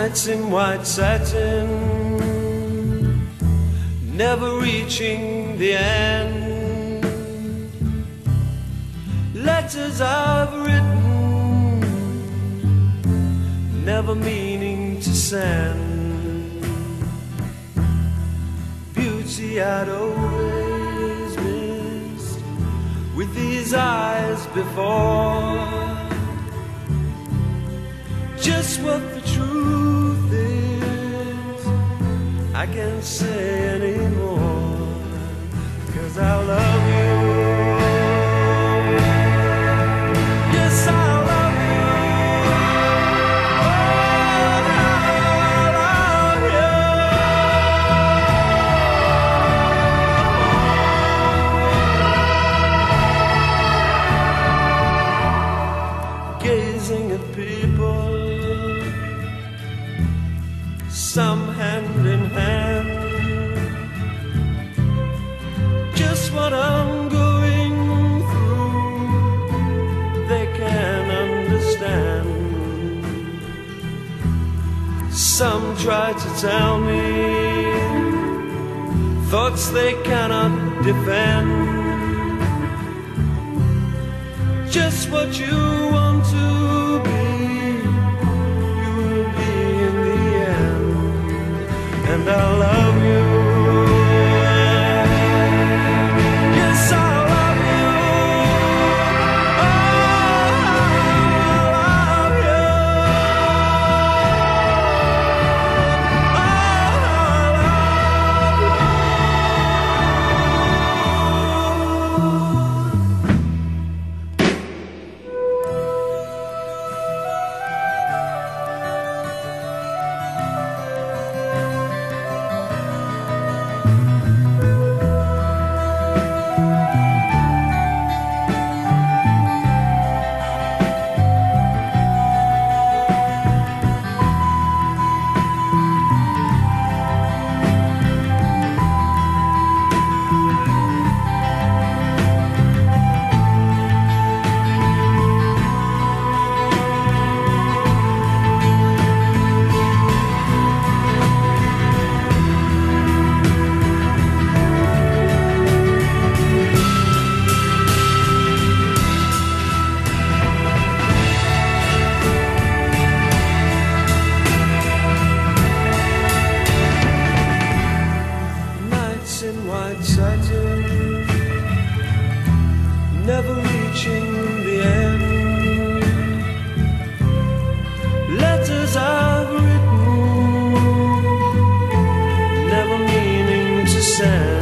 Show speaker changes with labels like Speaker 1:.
Speaker 1: Nights in white satin, never reaching the end. Letters I've written, never meaning to send. Beauty I'd always missed with these eyes before. Just what the truth is, I can't say anymore, 'cause I love you. Yes, I love you. Oh, I love you. Gazing at people, some hand in hand, just what I'm going through, they can understand. Some try to tell me thoughts they cannot defend. Just what you want to be, and I love you. Yes, I love you. Oh, I love you. Oh, in white satin, never reaching the end. Letters I've written, never meaning to send.